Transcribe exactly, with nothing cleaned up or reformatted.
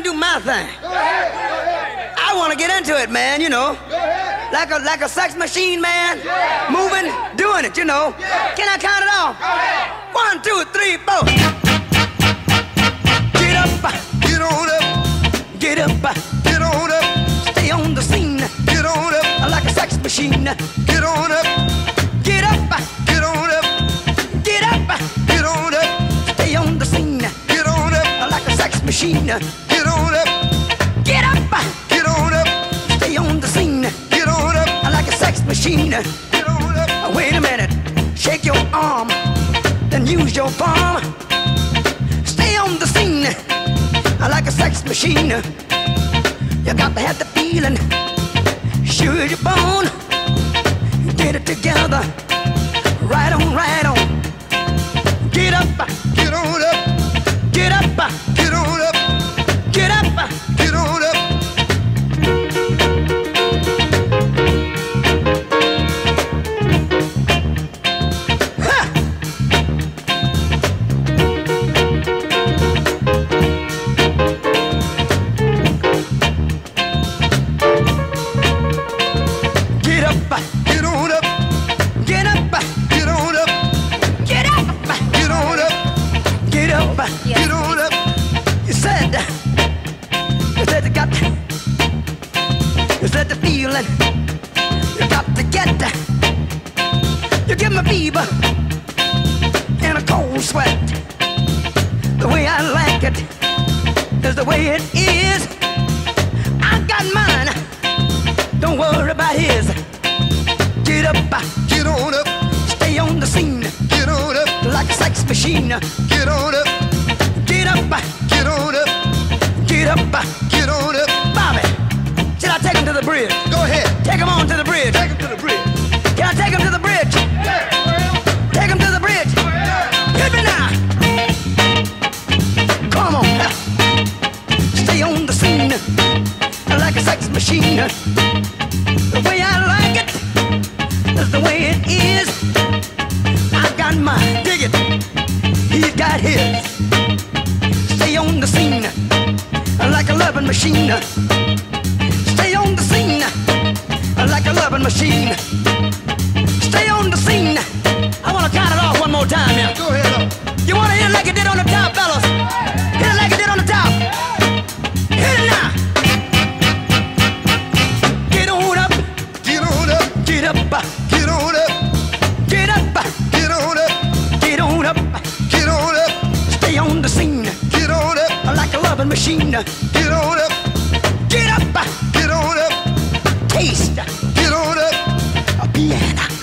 do my thing. Go ahead, go ahead. I want to get into it, man, you know. Go ahead. Like a, like a sex machine, man. Yeah. Moving, doing it, you know. Yeah. Can I count it off? Go ahead. One, two, three, four. Get up, Get on up, get up, get on up, stay on the scene. get on up, Like a sex machine. get on up, Get up, get on up, get up, get on up, stay on the scene. get on up, Like a sex machine. get on up, Get up, get on up, stay on the scene. get on up, Like a sex machine. get on up. Wait a minute, shake your arm, then use your palm. Stay on the scene like a sex machine. You got to have the feeling, sure as you're born. Get it together, right on, right on. Get up, Get on up, get up, get on up, get up. get on up. Ha! Get up, Get on up, get up, get on up, get up, get on up, get up. get on up. You said, you said you got, you said the feeling, you got to get, you give me fever and a cold sweat. The way I like it is the way it is. I got mine, don't worry about his. Get up, Get on up, stay on the scene get on up, like a sex machine. get on up, Get up, get on up, get up. get on up. Bobby, should I take him to the bridge? Go ahead, Take him on to the bridge. take him to the bridge. Can I take him to the bridge? Take him to the bridge. Hit me now. Come on. Stay on the scene like a sex machine. The way I like it is the way it is. I got mine. Dig it. He's got his. Stay on the scene like a loving machine. Stay on the scene like a loving machine. Stay on the scene. I want to count it off one more time, yeah. Go ahead up. You want to hit it like it did on the top, fellas? Hit it like it did on the top. Hit it now. Get on up, Get on up, get up, get on up, get up, get on up, get on up. get on up, Stay on the scene get on up, like a loving machine. get on up, Get up, get on up, taste get on up. a piano.